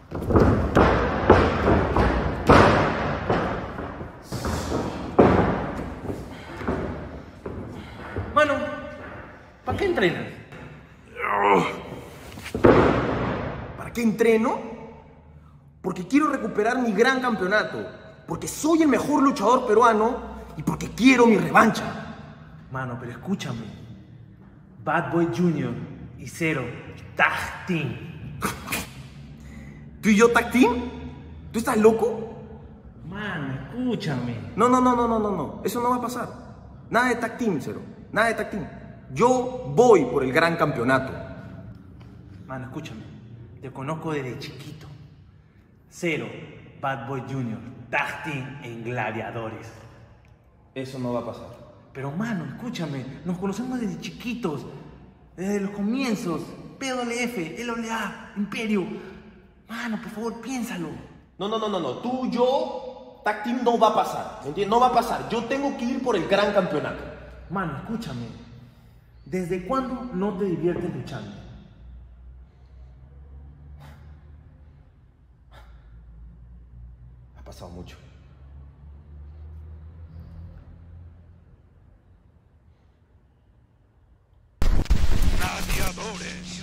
Mano, ¿para qué entrenas? ¿Para qué entreno? Porque quiero recuperar mi gran campeonato. Porque soy el mejor luchador peruano y porque quiero mi revancha. Mano, pero escúchame. Bad Boy Jr. y Zero, Tag Team. ¿Tú y yo tag team? ¿Tú estás loco? Mano, escúchame. No. Eso no va a pasar. Nada de tag team, Cero. Nada de tag team. Yo voy por el gran campeonato. Mano, escúchame. Te conozco desde chiquito. Zero, Bad Boy Jr., Tag Team en Gladiadores. Eso no va a pasar. Pero mano, escúchame. Nos conocemos desde chiquitos. Desde los comienzos. PWF, LWA, Imperio. Mano, por favor, piénsalo. No. Tú, yo, tag team no va a pasar. ¿Me entiendes? No va a pasar. Yo tengo que ir por el gran campeonato. Mano, escúchame. ¿Desde cuándo no te diviertes luchando? Ha pasado mucho. Gladiadores.